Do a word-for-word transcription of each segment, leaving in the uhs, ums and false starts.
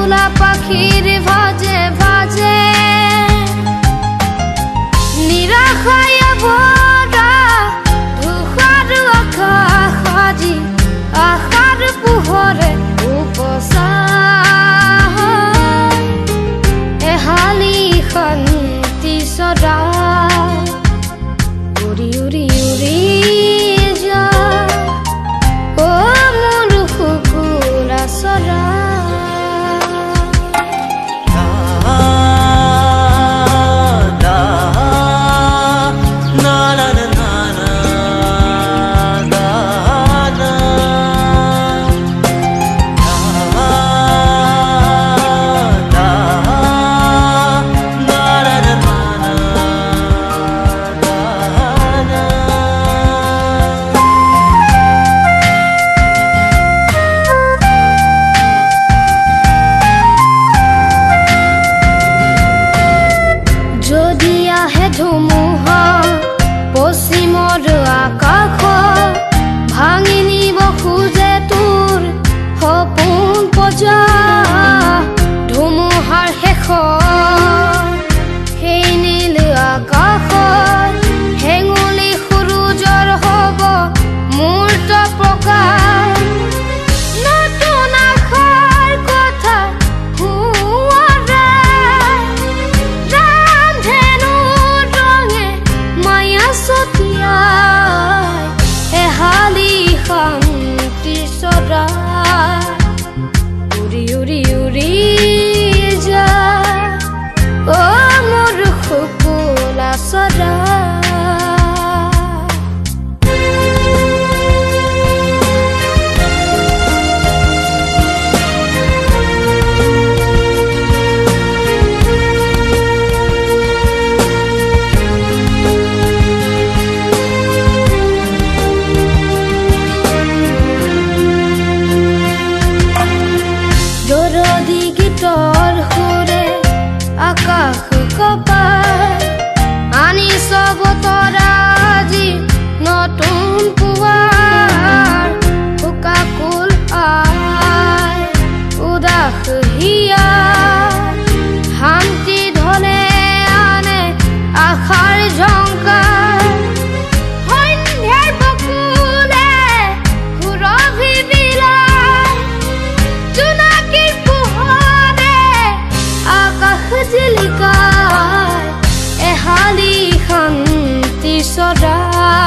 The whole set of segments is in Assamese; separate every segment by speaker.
Speaker 1: ভোলা পাখির ভাজে ভাজে নিরাশায় ভরা ধূসর আকাশ আজি আশার পোহৰে উপচাই এহালি শান্তি সদা উৰি উৰি উৰি যায় অ মোৰ শুকুৰা চৰা ধুমুহা পশ্চিমৰ আকাশ ভাঙি নিব খোজে তোৰ সপোন পজা ধুমুহাৰ শেষত সেই নীল আকাশত হেঙুলি সূৰুজৰ হ'ব মূৰ্ত প্ৰকাশ নতুন আশাৰ কথা এহালি শান্তি সদা উৰি উৰি উৰি যায় অ মোৰ শুকুলা সদা গীতৰ সুৰে আকাশ কপাই আনি চব তৰা আজি নতুন পুৱাৰ শোকাকুল আই উদাস হিয়া শান্তি ধনে আনে আশাৰ ঝংকাৰ সন্ধ্যাৰ বকুলে সুৰভি বিলাই জোনাকীৰ জিলিকাই এহালি শান্তি সদা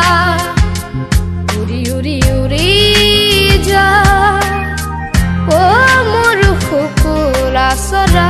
Speaker 1: উৰি উৰি উৰি যায় অ মোৰ শুকুলা সদা